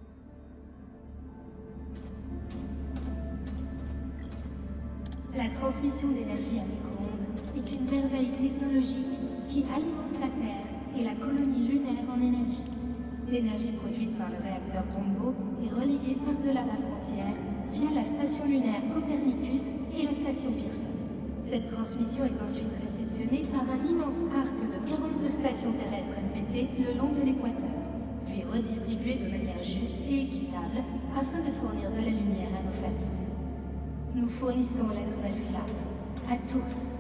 La transmission d'énergie à micro-ondes est une merveille technologique qui alimente la Terre et la colonie lunaire en énergie. L'énergie produite par le réacteur Tombaugh est relayée par-delà la frontière via la station lunaire Copernicus et la station Pearson. Cette transmission est ensuite réceptionnée par un immense arc de quarante-deux stations terrestres M P T le long de l'équateur, puis redistribuée de manière juste et équitable afin de fournir de la lumière à nos familles. Nous fournissons la nouvelle flamme à tous.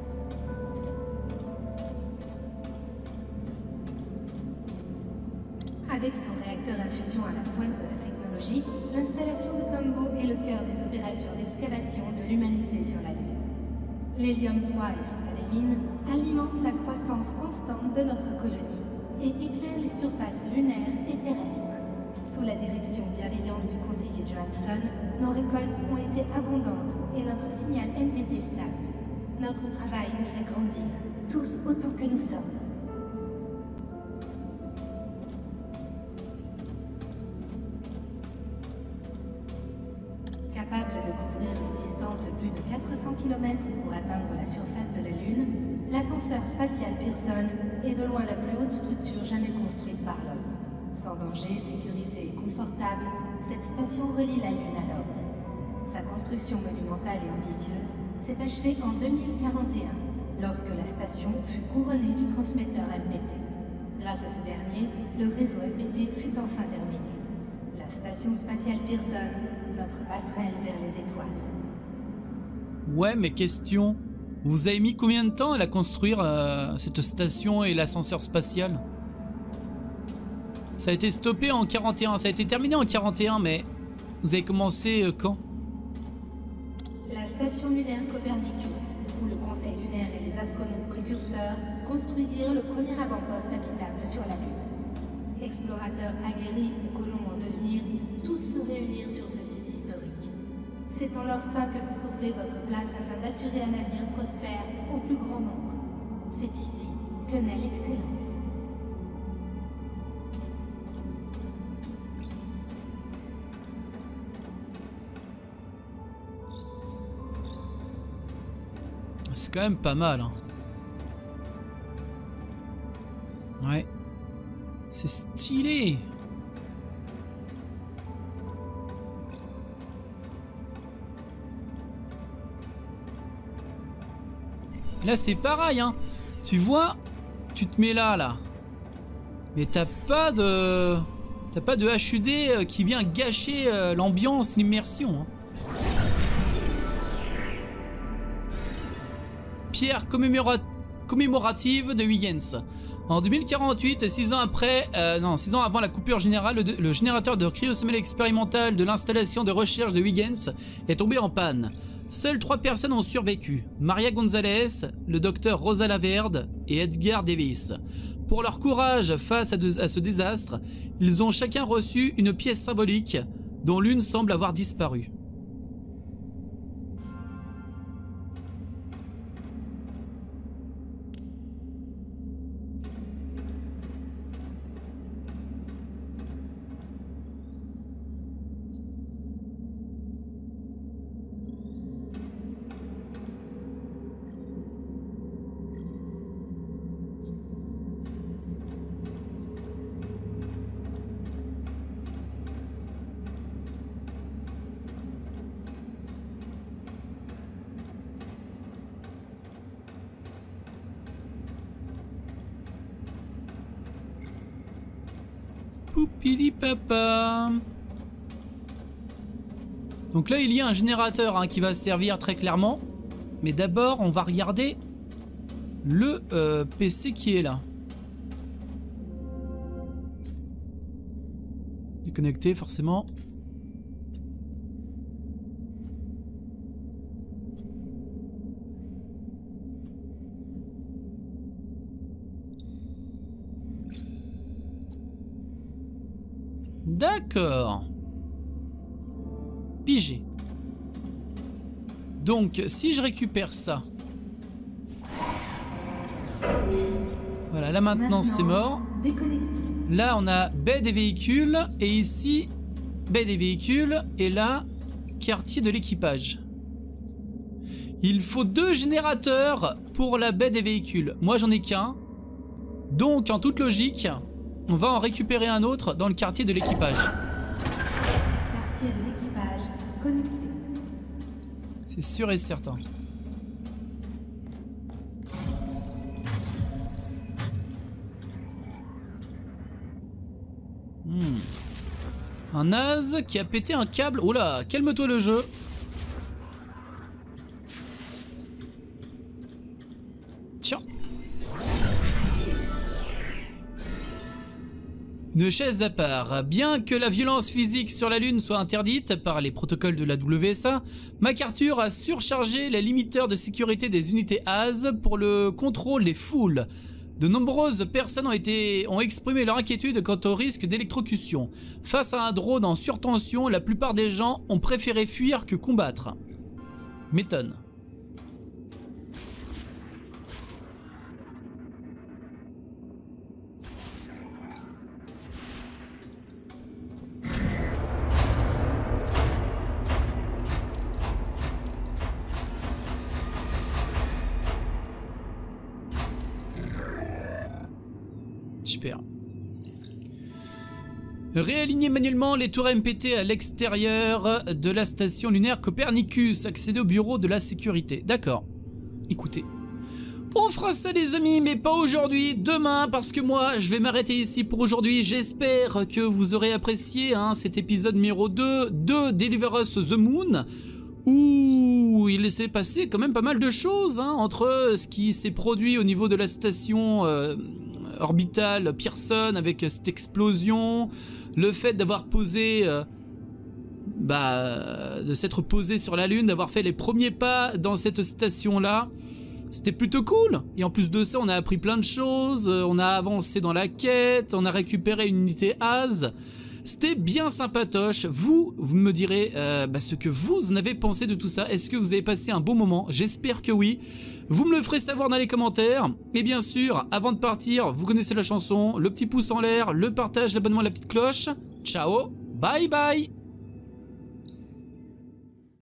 Avec son réacteur à fusion à la pointe de la technologie, l'installation de Tombaugh est le cœur des opérations d'excavation de l'humanité sur la Lune. L'hélium trois extrait des mines alimente la croissance constante de notre colonie et éclaire les surfaces lunaires et terrestres. Sous la direction bienveillante du conseiller Johansson, nos récoltes ont été abondantes et notre signal M P T stable. Notre travail nous fait grandir, tous autant que nous sommes. Capable de couvrir une distance de plus de quatre cents kilomètres pour atteindre la surface de la Lune, l'ascenseur spatial Pearson est de loin la plus haute structure jamais construite par l'homme. Sans danger, sécurisée et confortable, cette station relie la Lune à l'homme. Sa construction monumentale et ambitieuse s'est achevée en deux mille quarante et un, lorsque la station fut couronnée du transmetteur M P T. Grâce à ce dernier, le réseau M P T fut enfin terminé. La station spatiale Pearson, notre passerelle vers les étoiles. Ouais, mais question. Vous avez mis combien de temps à la construire, euh, cette station et l'ascenseur spatial? Ça a été stoppé en quarante et un, ça a été terminé en quarante et un, mais vous avez commencé euh, quand? La station lunaire Copernicus, où le Conseil lunaire et les astronautes précurseurs construisirent le premier avant-poste habitable sur la Lune. Explorateurs aguerris ou colons en devenir, tous se réunirent sur ce site historique. C'est en leur sein que vous trouverez votre place afin d'assurer un avenir prospère au plus grand nombre. C'est ici que naît l'excellence. C'est quand même pas mal, hein. Ouais. C'est stylé. Là, c'est pareil, hein. Tu vois, tu te mets là, là. Mais t'as pas de... T'as pas de H U D qui vient gâcher l'ambiance, l'immersion, hein. Pierre commémora commémorative de Huygens. En deux mille quarante-huit, six ans après, euh, non, six ans avant la coupure générale, le, le générateur de cryosommeil expérimental de l'installation de recherche de Huygens est tombé en panne. Seules trois personnes ont survécu, Maria González, le docteur Rosa Laverde et Edgar Davis. Pour leur courage face à, de, à ce désastre, ils ont chacun reçu une pièce symbolique dont l'une semble avoir disparu. Poupili papa. Donc là il y a un générateur hein, qui va servir très clairement. Mais d'abord on va regarder le euh, P C qui est là. Déconnecté forcément. D'accord. Pigé. Donc, si je récupère ça... Voilà, là maintenant c'est mort. Là on a baie des véhicules. Et ici, baie des véhicules. Et là, quartier de l'équipage. Il faut deux générateurs pour la baie des véhicules. Moi j'en ai qu'un. Donc en toute logique, on va en récupérer un autre dans le quartier de l'équipage. Quartier de l'équipage connecté. C'est sûr et certain. Hmm. Un naze qui a pété un câble. Oula, calme-toi le jeu. Tiens. Une chaise à part. Bien que la violence physique sur la Lune soit interdite par les protocoles de la W S A, MacArthur a surchargé les limiteurs de sécurité des unités A S pour le contrôle des foules. De nombreuses personnes ont, été, ont exprimé leur inquiétude quant au risque d'électrocution. Face à un drone en surtension, la plupart des gens ont préféré fuir que combattre. M'étonne. Super. Réaligner manuellement les tours M P T à l'extérieur de la station lunaire Copernicus. Accéder au bureau de la sécurité. D'accord. Écoutez. On fera ça les amis, mais pas aujourd'hui, demain, parce que moi, je vais m'arrêter ici pour aujourd'hui. J'espère que vous aurez apprécié hein, cet épisode numéro deux de Deliver Us the Moon, où il s'est passé quand même pas mal de choses, hein, entre ce qui s'est produit au niveau de la station... Euh, orbitale Pearson avec cette explosion, le fait d'avoir posé, euh, bah, de s'être posé sur la Lune, d'avoir fait les premiers pas dans cette station-là, c'était plutôt cool. Et en plus de ça, on a appris plein de choses, on a avancé dans la quête, on a récupéré une unité A S. C'était bien sympatoche. Vous, vous me direz euh, bah, ce que vous en avez pensé de tout ça. Est-ce que vous avez passé un bon moment? J'espère que oui. Vous me le ferez savoir dans les commentaires. Et bien sûr, avant de partir, vous connaissez la chanson. Le petit pouce en l'air, le partage, l'abonnement, la petite cloche. Ciao, bye bye.